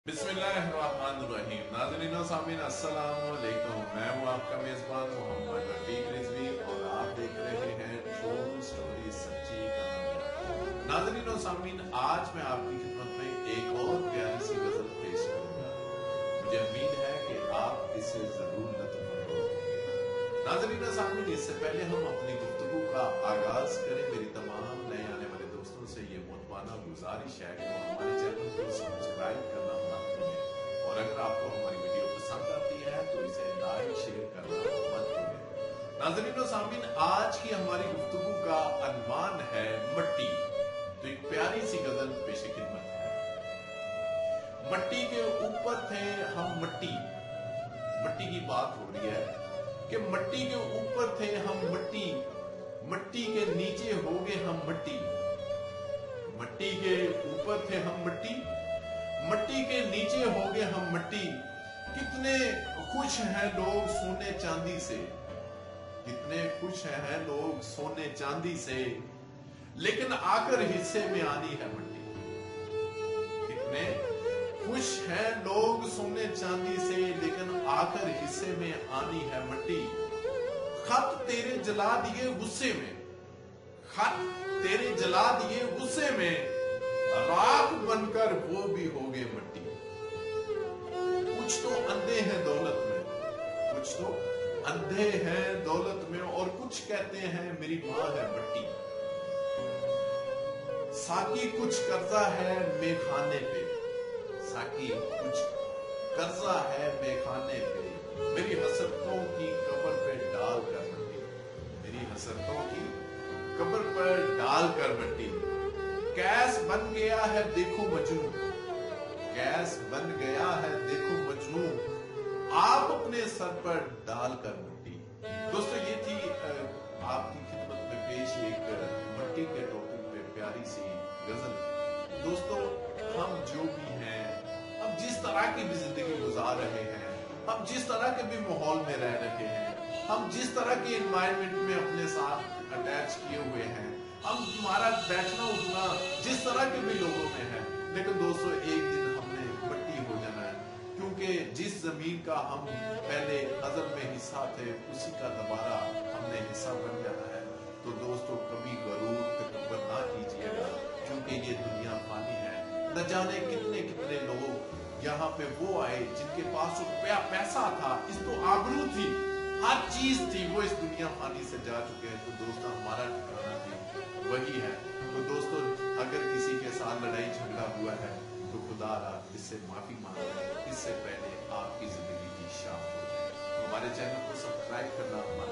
बिस्मिल्लाहिर्रहमानिर्रहीम। नाज़रीन व सामीन अस्सलाम वालेकुम। मैं हूँ आपका मेज़बान मोहम्मद रफीक रिजवी और आप देख रहे हैं ट्रू स्टोरी, सच्ची कहानी। नाज़रीन व सामीन, आज मैं आपकी खिदमत में एक और प्यारी सी गजल पेश करूंगा। मुझे उम्मीद है कि आप इसे जरूर लुत्फ़ उठाएंगे। नाज़रीन व सामीन, इससे पहले हम अपनी गुफ्तगू का आगाज करें, मेरी तमाम नए आने वाले दोस्तों से ये मोहब्बाना गुजारिश है कि वो हमारे चैनल को सब्सक्राइब करना मत भूलें, और अगर आपको हमारी वीडियो पसंद आती है तो इसे लाइक शेयर करना मत भूलें। नाज़रीन व सामीन, आज की हमारी गुफ्तगू का अनवान है मट्टी। तो एक प्यारी सी गजल पेश खिदमत है। मट्टी के ऊपर थे हम मट्टी, मट्टी की बात हो रही है कि मट्टी के ऊपर थे हम मट्टी, मट्टी के नीचे हो गए हम मट्टी। मट्टी के ऊपर थे हम मट्टी, मट्टी के नीचे हो गए हम मट्टी। कितने खुश हैं लोग सोने चांदी से, कितने खुश हैं लोग सोने चांदी से, लेकिन आकर हिस्से में आनी है मट्टी। कितने खुश हैं लोग सोने चांदी से, लेकिन आकर हिस्से में आनी है मट्टी। खत तेरे जला दिए गुस्से में, खत तेरे जला दिए गुस्से में, राख बनकर वो भी हो गए मट्टी। कुछ तो अंधे हैं दौलत में, कुछ तो अंधे हैं दौलत में, और कुछ कहते हैं मेरी मां है मट्टी। साकी कुछ कर्जा है मेखाने पे, साकी कुछ कर्जा है मेखाने पे, मेरी हसरतों की कब्र पे डाल कर मट्टी, मेरी हसरतों की कब्र पर डाल कर मट्टी। कैस बन गया है देखो मजनू, कैस बन गया है देखो मजनू, आप अपने सर पर डाल कर मट्टी। दोस्तों, ये थी आपकी खिदमत में पेश एक मट्टी के टॉपिक पे प्यारी सी गजल। दोस्तों, हम जो भी हैं, हम जिस तरह की भी जिंदगी गुजार रहे हैं, हम जिस तरह के भी माहौल में रह रहे हैं, हम जिस तरह के एनवायरनमेंट में अपने साथ अटैच किए हुए हैं, हमारा बैठना उठना जिस तरह के भी लोगों में है, लेकिन दोस्तों एक दिन हमने मट्टी हो जाना है, क्योंकि जिस जमीन का हम पहले अज़ल में हिस्सा थे, उसी का दोबारा हमने हिस्सा बन जाना है। तो दोस्तों, कभी गरूर तकब्बुर ना कीजिएगा, क्योंकि ये दुनिया फानी है। न जाने कितने कितने लोग यहाँ पे वो आए जिनके पास रुपया पैसा था, इस तो आबरू थी, हर चीज थी, वो इस दुनिया फानी से जा चुके हैं। तो दोस्तों, हमारा ठिकाना भी वही है। तो दोस्तों, अगर किसी के साथ लड़ाई झगड़ा हुआ है तो खुदा इससे माफी मांग लें, इससे पहले आपकी जिंदगी की शाम हो जाए। हमारे चैनल को सब्सक्राइब करना